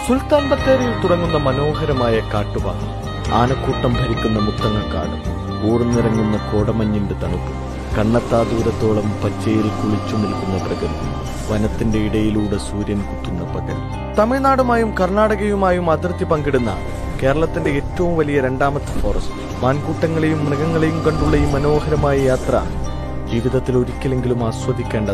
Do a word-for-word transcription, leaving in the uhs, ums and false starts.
സുൽത്താൻ ബത്തേരിയിൽ തുടങ്ങുന്ന മനോഹരമായ കാട്ടുപാത, ആനക്കൂട്ടം ഭരിക്കുന്ന മുത്തങ്ങക്കാട്, ഊർന്നിറങ്ങുന്ന കോടമഞ്ഞിന്റെ തണുപ്പ്, കണ്ണെത്താ ദൂരത്തോളം പച്ചയിൽ കുളിച്ചു നിൽക്കുന്ന പ്രകൃതി, വനത്തിന്റെ ഇടയിലൂടെ സൂര്യൻ കുത്തുന്ന പകൽ. തമിഴ്നാടുമായും കർണാടകയുമായും അതിർത്തി പങ്കിടുന്ന കേരളത്തിന്റെ ഏറ്റവും വലിയ രണ്ടാമത്തെ ഫോറസ്റ്റ്. മാൻകൂട്ടങ്ങളെയും മൃഗങ്ങളെയും കണ്ടുള്ള ഈ മനോഹരമായ യാത്ര ജീവിതത്തിൽ ഒരിക്കലെങ്കിലും ആസ്വദിക്കേണ്ട